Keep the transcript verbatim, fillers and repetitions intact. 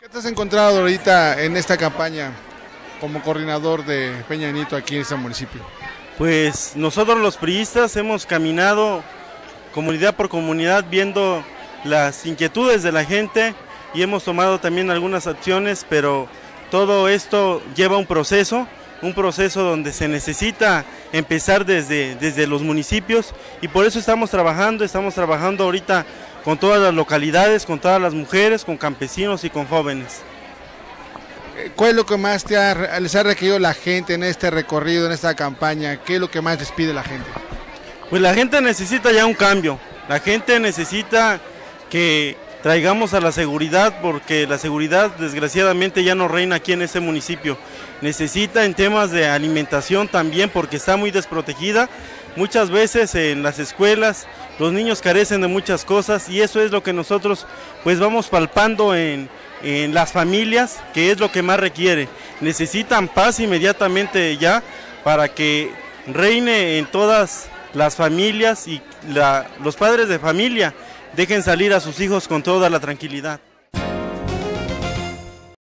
¿Qué te has encontrado ahorita en esta campaña como coordinador de Peña Nieto aquí en este municipio? Pues nosotros los priistas hemos caminado comunidad por comunidad viendo las inquietudes de la gente y hemos tomado también algunas acciones, pero todo esto lleva un proceso, un proceso donde se necesita empezar desde, desde los municipios y por eso estamos trabajando, estamos trabajando ahorita con todas las localidades, con todas las mujeres, con campesinos y con jóvenes. ¿Cuál es lo que más te ha, les ha requerido la gente en este recorrido, en esta campaña? ¿Qué es lo que más les pide la gente? Pues la gente necesita ya un cambio, la gente necesita que traigamos a la seguridad, porque la seguridad desgraciadamente ya no reina aquí en este municipio. Necesita en temas de alimentación también, porque está muy desprotegida. Muchas veces en las escuelas los niños carecen de muchas cosas y eso es lo que nosotros pues vamos palpando en, en las familias, que es lo que más requiere. Necesitan paz inmediatamente ya para que reine en todas las familias y la, los padres de familia dejen salir a sus hijos con toda la tranquilidad.